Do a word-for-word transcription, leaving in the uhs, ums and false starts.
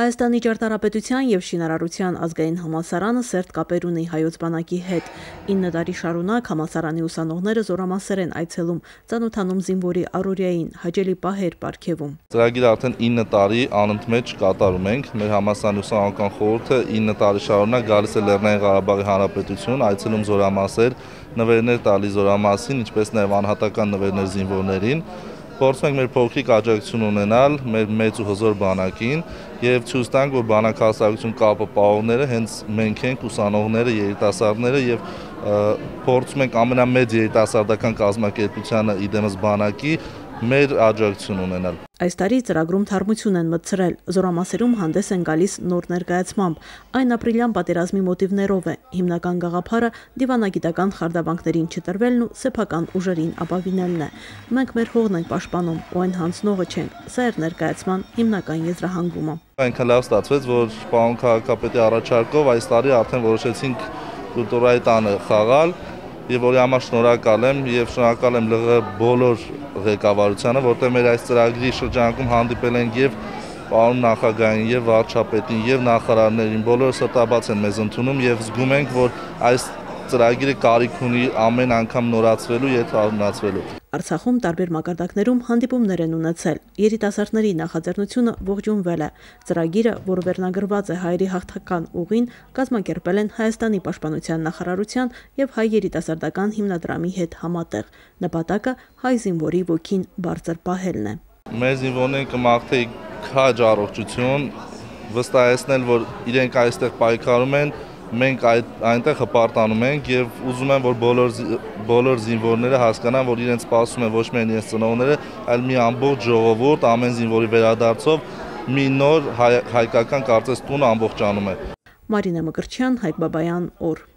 Հայաստանի ճարտարապետության և շինարարության ազգային համալսարանը սերտ կապեր ունի հայոց բանակի հետ։ ինը տարի շարունակ համալսարանի ուսանողները զորամասեր են այցելում, ծանոթանում զինվորի առօրյային, հաճելի պահեր պարգևում։ Ծրագիրը արդեն ինը տարի անընդմեջ կատարում ենք։ Մեր համալսարանի ուսանողական խորհուրդը ինը տարի շարունակ գալիս է Լեռնային Ղարաբաղի Հանրապետություն, այցելում զորամասեր, նվերներ տալիս զորամասին, ինչպես նաև անհատական նվերներ զինվորներին։ Փորձում ենք մեր փոքրիկ աջակցություն ունենալ մեր մեծ ու հզոր բանակին եւ ցույց տանք, որ բանակ հասարակություն կապը պահողները հենց մենք ենք, ուսանողները, երիտասարդները եւ փորձում ենք ամենամեծ երիտասարդական կազմակերպությանը իդեմս բանակի մեր աջակցություն ունենալ։ Այս տարի ծրագրում թարմություն են մտցրել, զորամասերում հանդես են գալիս նոր ներկայացմամբ, այն ապրիլյան պատերազմի մոտիվներով է, հիմնական գաղափարը դիվանագիտական խարդավանքներին չտրվելն ու սեփական ուժերին ապավինելն է։ Մենք մեր հողն ենք պաշտպանում ու այն հանձնողը չենք, սա էր ներկայացման հիմնական եզրահանգումը։ Այնքան լավ ստացվեց, որ պարոն քաղաքապետի առաջարկով այս տարի արդեն որոշեցինք կուլտուրայի տանը խաղալ եւ որի համար շնորհակալ եմ եւ շնորհակալ եմ ԼՂ բոլոր ղեկավարությանը, որտեղ մեր այս ծրագրի շրջանակում հանդիպել են եւ պարոն նախագահին եւ վարչապետին եւ նախարարներին, բոլորը սրտաբաց են մեզ ընդունում եւ զգում ենք, որ այս ծրագիրը կարիք ունի ամեն անգամ նորացվելու եւ հարմարացվելու։ Արցախում տարբեր մակարդակներում հանդիպումներ են ունեցել։ Երիտասարդների նախաձեռնությունը ողջունվել է։ Ծրագիրը, որը վերնագրված է հայերի հաղթական ուղին, կազմակերպել են Հայաստանի պաշտպանության նախարարության եւ հայ երիտասարդական հիմնադրամի հետ համատեղ։ Նպատակը հայ զինվորի ոգին բարձր պահելն է։ Մեր զինվորներին կմաղթեի քաջ առողջություն, վստահեցնել, որ իրենք այստեղ պայքարում են, մենք այնտեղ հպարտանում ենք եւ ուզում եմ, որ բոլոր բոլոր զինվորները հասկանան, որ իրենց սպասում են ոչ միայն իրենց ծնողները, այլ մի ամբողջ ժողովուրդ ամեն զինվորի վերադարձով մի նոր հայկական կարծես տուն ամբողջանում է։ Մարինե Մկրտչյան, Հայկ Բաբայան, օր։